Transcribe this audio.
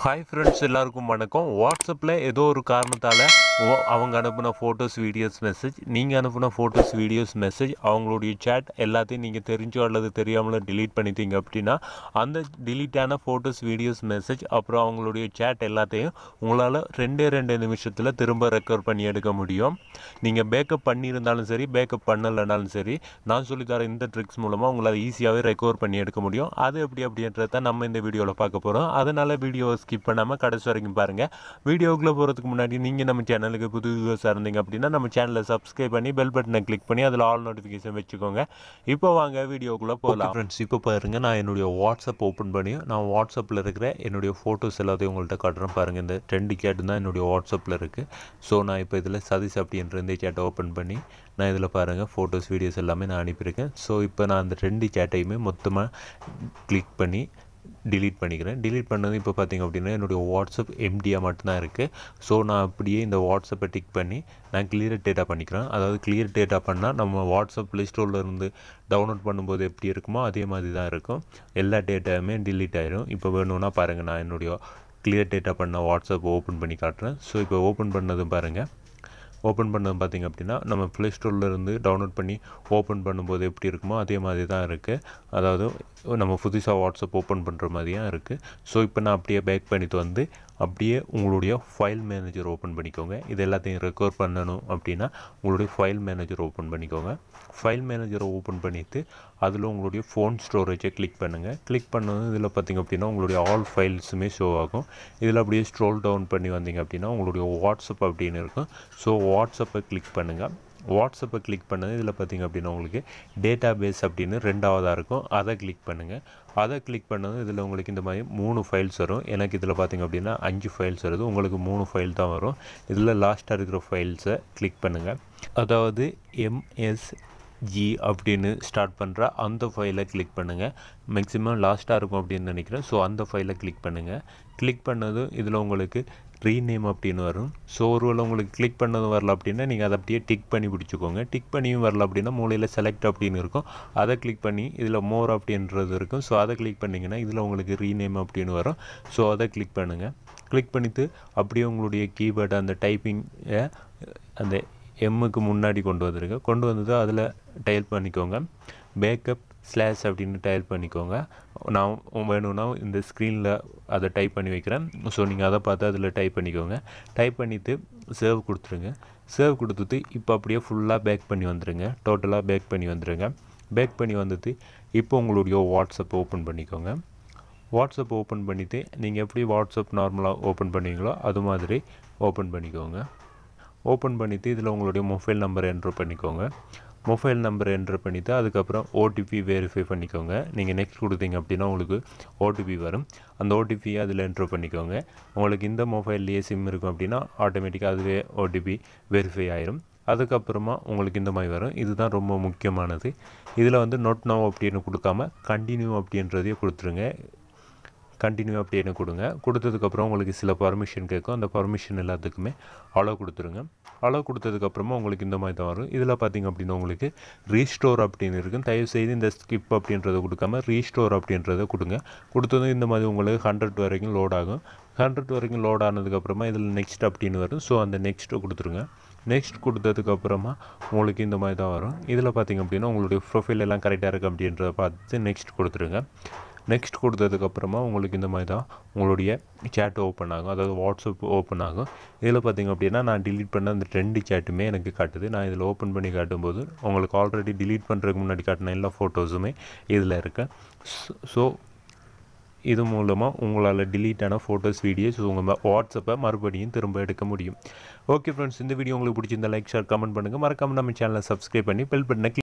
Hi friends, எல்லாருக்கும் வணக்கம். வாட்ஸ்அப்பில் ஏதோ ஒரு காரணத்தால் அவங்க அனுப்பின ஃபோட்டோஸ் வீடியோஸ் மெசேஜ், நீங்கள் அனுப்பின ஃபோட்டோஸ் வீடியோஸ் மெசேஜ், அவங்களுடைய சேட் எல்லாத்தையும் நீங்கள் தெரிஞ்சோ அல்லது தெரியாமலோ டிலீட் பண்ணிட்டீங்க அப்படின்னா, அந்த டிலீட்டான ஃபோட்டோஸ் வீடியோஸ் மெசேஜ் அப்புறம் அவங்களுடைய சேட் எல்லாத்தையும் உங்களால் ரெண்டு நிமிஷத்தில் திரும்ப ரெக்கவர் பண்ணி எடுக்க முடியும். நீங்கள் பேக்கப் பண்ணியிருந்தாலும் சரி, பேக்கப் பண்ணலைனாலும் சரி, நான் சொல்லித்தர இந்த ட்ரிக்ஸ் மூலமாக உங்களால் ஈஸியாகவே ரெக்கவர் பண்ணி எடுக்க முடியும். அது எப்படி அப்படின்றத நம்ம இந்த வீடியோவில் பார்க்க போகிறோம். அதனால் வீடியோவை ஸ்கிப் பண்ணாமல் கடைசி வரைக்கும் பாருங்கள். வீடியோக்குள்ளே போகிறதுக்கு முன்னாடி நீங்கள் நம்ம சேனலுக்கு புது வியூவர்ஸாக இருந்தீங்க அப்படின்னா நம்ம சேனலை சப்ஸ்கிரைப் பண்ணி பெல் பட்டனை கிளிக் பண்ணி அதில் ஆல் நோட்டிஃபிகேஷன் வச்சுக்கோங்க. இப்போ வாங்க வீடியோக்குள்ளே போகலாம். ஃப்ரெண்ட்ஸ், இப்போ பாருங்கள், நான் என்னுடைய வாட்ஸ்அப் ஓப்பன் பண்ணி நான் வாட்ஸ்அப்பில் இருக்கிற என்னுடைய ஃபோட்டோஸ் எல்லாத்தையும் உங்கள்கிட்ட காட்டுறேன். பாருங்கள், இந்த 2 சேட் தான் என்னுடைய வாட்ஸ்அப்பில் இருக்குது. ஸோ நான் இப்போ இதில் சதீஷ் அப்படின்ற இந்த சேட்டை ஓப்பன் பண்ணி நான் இதில் பாருங்கள் ஃபோட்டோஸ் வீடியோஸ் எல்லாமே நான் அனுப்பியிருக்கேன். ஸோ இப்போ நான் அந்த 2 சேட்டையுமே மொத்தமாக கிளிக் பண்ணி டிலீட் பண்ணிக்கிறேன். டிலீட் பண்ணது இப்போ பார்த்திங்க அப்படின்னா என்னுடைய வாட்ஸ்அப் எம்டியாக மட்டும்தான் இருக்குது. ஸோ நான் அப்படியே இந்த வாட்ஸ்அப்பை டிக் பண்ணி நான் கிளியர் டேட்டா பண்ணிக்கிறேன். அதாவது கிளியர் டேட்டா பண்ணால் நம்ம வாட்ஸ்அப் ப்ளே ஸ்டோரில் இருந்து டவுன்லோட் பண்ணும்போது எப்படி இருக்குமோ அதே மாதிரி தான் இருக்கும். எல்லா டேட்டாவுமே டிலீட் ஆகிடும். இப்போ வேணும்னா பாருங்கள், நான் என்னுடைய கிளியர் டேட்டா பண்ண வாட்ஸ்அப் ஓப்பன் பண்ணி காட்டுறேன். ஸோ இப்போ ஓப்பன் பண்ணதும் பாருங்கள், ஓப்பன் பண்ணது பார்த்திங்க அப்படின்னா நம்ம ப்ளே ஸ்டோர்லேருந்து டவுன்லோட் பண்ணி ஓப்பன் பண்ணும்போது எப்படி இருக்குமோ அதே மாதிரி தான் இருக்குது. அதாவது நம்ம புதுசாக வாட்ஸ்அப் ஓப்பன் பண்ணுற மாதிரியாக இருக்குது. ஸோ இப்போ நான் அப்படியே பேக் பண்ணிட்டு வந்து அப்படியே உங்களுடைய ஃபைல் மேனேஜர் ஓப்பன் பண்ணிக்கோங்க. இது எல்லாத்தையும் ரெக்கவர் பண்ணணும் அப்படின்னா உங்களுடைய ஃபைல் மேனேஜர் ஓப்பன் பண்ணிக்கோங்க. ஃபைல் மேனேஜரை ஓப்பன் பண்ணிவிட்டு அதில் உங்களுடைய ஃபோன் ஸ்டோரேஜை கிளிக் பண்ணுங்கள். கிளிக் பண்ணது இதில் பார்த்திங்க அப்படின்னா உங்களுடைய ஆல் ஃபைல்ஸுமே ஷோ ஆகும். இதில் அப்படியே ஸ்க்ரோல் டவுன் பண்ணி வந்தீங்க அப்படின்னா உங்களுடைய வாட்ஸ்அப் அப்படின்னு இருக்கும். ஸோ வாட்ஸ்அப்பை கிளிக் பண்ணுங்கள். வாட்ஸ்அப்பை கிளிக் பண்ணது இதில் பார்த்திங்க அப்படின்னா உங்களுக்கு டேட்டா பேஸ் அப்படின்னு 2ஆவதாக இருக்கும். அதை கிளிக் பண்ணுங்கள். அதை கிளிக் பண்ணது இதில் உங்களுக்கு இந்த மாதிரி 3 ஃபைல்ஸ் வரும். எனக்கு இதில் பார்த்திங்க அப்படின்னா 5 ஃபைல்ஸ் வருது. உங்களுக்கு 3 ஃபைல் தான் வரும். இதில் லாஸ்ட்டாக இருக்கிற ஃபைல்ஸை கிளிக் பண்ணுங்கள். அதாவது MSG அப்படின்னு ஸ்டார்ட் பண்ணுற அந்த ஃபைலை கிளிக் பண்ணுங்கள். மேக்ஸிமம் லாஸ்ட்டாக இருக்கும் அப்படின்னு நினைக்கிறேன். ஸோ அந்த ஃபைலை கிளிக் பண்ணுங்கள். கிளிக் பண்ணதும் இதில் உங்களுக்கு ரீநேம் அப்படின்னு வரும். ஸோ ஒருவேளை உங்களுக்கு கிளிக் பண்ணதும் வரல அப்படின்னா நீங்கள் அதை அப்படியே டிக் பண்ணி பிடிச்சிக்கோங்க. டிக் பண்ணியும் வரல அப்படின்னா மூலையில் செலக்ட் அப்படின்னு இருக்கும். அதை கிளிக் பண்ணி இதில் மோர் அப்படின்றது இருக்கும். ஸோ அதை கிளிக் பண்ணிங்கன்னா இதில் உங்களுக்கு ரீநேம் அப்படின்னு வரும். ஸோ அதை கிளிக் பண்ணுங்கள். கிளிக் பண்ணிவிட்டு அப்படியே உங்களுடைய கீபோர்டு அந்த டைப்பிங்கை அந்த எம்முக்கு முன்னாடி கொண்டு வந்துடுங்க. கொண்டு வந்தது அதில் டைப் பண்ணிக்கோங்க. பேக்கப் ஸ்லாஷ் அப்படின்னு டைப் பண்ணிக்கோங்க. நான் வேணும்னா இந்த ஸ்க்ரீனில் அதை டைப் பண்ணி வைக்கிறேன். ஸோ நீங்கள் அதை பார்த்து அதில் டைப் பண்ணிக்கோங்க. டைப் பண்ணிவிட்டு சேவ் கொடுத்துருங்க. சேவ் கொடுத்துட்டு இப்போ அப்படியே ஃபுல்லாக பேக் பண்ணி வந்துடுங்க. டோட்டலாக பேக் பண்ணி வந்துடுங்க. பேக் பண்ணி வந்துட்டு இப்போ உங்களுடைய வாட்ஸ்அப் ஓப்பன் பண்ணிக்கோங்க. வாட்ஸ்அப் ஓப்பன் பண்ணிவிட்டு நீங்கள் எப்படி வாட்ஸ்அப் நார்மலாக ஓப்பன் பண்ணுவீங்களோ அது மாதிரி ஓப்பன் பண்ணிக்கோங்க. ஓப்பன் பண்ணிவிட்டு இதில் உங்களுடைய மொபைல் நம்பரை என்ட்ரு பண்ணிக்கோங்க. மொபைல் நம்பரை என்ட்ரு பண்ணிவிட்டு அதுக்கப்புறம் ஓடிபி வெரிஃபை பண்ணிக்கோங்க. நீங்கள் நெக்ஸ்ட் கொடுத்தீங்க அப்படின்னா உங்களுக்கு ஓடிபி வரும். அந்த ஓடிபியை அதில் என்ட்ரு பண்ணிக்கோங்க. உங்களுக்கு இந்த மொபைல்லையே சிம் இருக்கும் அப்படின்னா ஆட்டோமேட்டிக்காக அதுவே ஓடிபி வெரிஃபை ஆயிரும். அதுக்கப்புறமா உங்களுக்கு இந்த மாதிரி வரும். இதுதான் ரொம்ப முக்கியமானது. இதில் வந்து நோட் நவ் அப்படின்னு கொடுக்காம கண்டினியூ அப்படின்றதையே கொடுத்துருங்க. கண்டினியூ அப்படின்னு கொடுங்க. கொடுத்ததுக்கப்புறம் உங்களுக்கு சில பர்மிஷன் கேட்கும். அந்த பர்மிஷன் எல்லாத்துக்குமே அலோவ் கொடுத்துருங்க. அலோவ் கொடுத்ததுக்கப்புறமா உங்களுக்கு இந்த மாதிரி தான் வரும். இதில் பார்த்திங்க அப்படின்னா உங்களுக்கு ரீஸ்டோர் அப்படின்னு இருக்கும். தயவுசெய்து இந்த ஸ்கிப் அப்படின்றத கொடுக்காம ரீஸ்டோர் அப்படின்றத கொடுங்க. கொடுத்ததும் இந்த மாதிரி உங்களுக்கு 100 வரைக்கும் லோட் ஆகும். 100 வரைக்கும் லோட் ஆனதுக்கப்புறமா இதில் நெக்ஸ்ட் அப்படின்னு வரும். ஸோ அந்த நெக்ஸ்ட்டு கொடுத்துருங்க. நெக்ஸ்ட் கொடுத்ததுக்கப்புறமா உங்களுக்கு இந்த மாதிரி தான் வரும். இதில் பார்த்திங்க அப்படின்னா உங்களுடைய ப்ரொஃபைல் எல்லாம் கரெக்டாக இருக்குது அப்படின்றத பார்த்து நெக்ஸ்ட் கொடுத்துருங்க. நெக்ஸ்ட் கொடுத்ததுக்கப்புறமா உங்களுக்கு இந்த மாதிரி தான் உங்களுடைய சேட் ஓப்பன் ஆகும். அதாவது வாட்ஸ்அப் ஓப்பன் ஆகும். இதில் பார்த்திங்க அப்படின்னா நான் டிலீட் பண்ண அந்த 2 சேட்டுமே எனக்கு காட்டுது. நான் இதில் ஓப்பன் பண்ணி காட்டும்போது உங்களுக்கு ஆல்ரெடி டிலீட் பண்ணுறதுக்கு முன்னாடி காட்டின எல்லா ஃபோட்டோஸுமே இதில் இருக்கு. ஸோ இது மூலமாக உங்களால் டிலீட்டான ஃபோட்டோஸ் வீடியோஸ் உங்கள் வாட்ஸ்அப்பை மறுபடியும் திரும்ப எடுக்க முடியும். ஓகே ஃப்ரெண்ட்ஸ், இந்த வீடியோ உங்களுக்கு பிடிச்சிருந்தா லைக் ஷேர் கமெண்ட் பண்ணுங்கள். மறக்காமல் நம்ம சேனலை சப்ஸ்கிரைப் பண்ணி பெல் பட்டனை